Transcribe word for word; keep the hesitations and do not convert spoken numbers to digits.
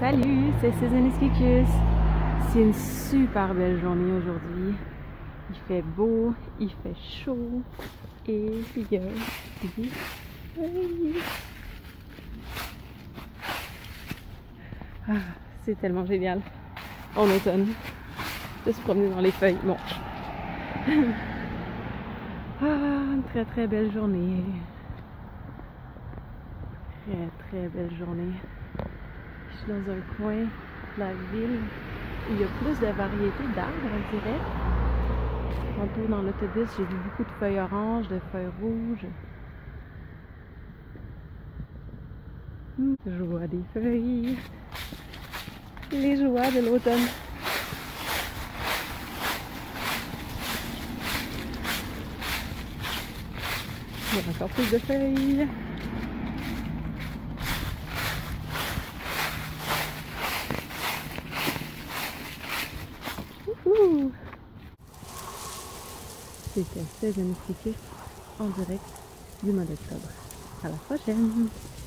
Salut, c'est Susan Esquicus. C'est une super belle journée aujourd'hui. Il fait beau, il fait chaud et il y a des feuilles. Ah, c'est tellement génial en automne de se promener dans les feuilles. Bon. Ah, une très très belle journée. Très très belle journée. Je suis dans un coin de la ville où il y a plus de variétés d'arbres, on dirait. Tantôt dans l'autobus, j'ai vu beaucoup de feuilles oranges, de feuilles rouges. Hum, joie des feuilles. Les joies de l'automne. Il y a encore plus de feuilles. Wouhou! C'était Susan Esquicus en direct du mois d'octobre. À la prochaine!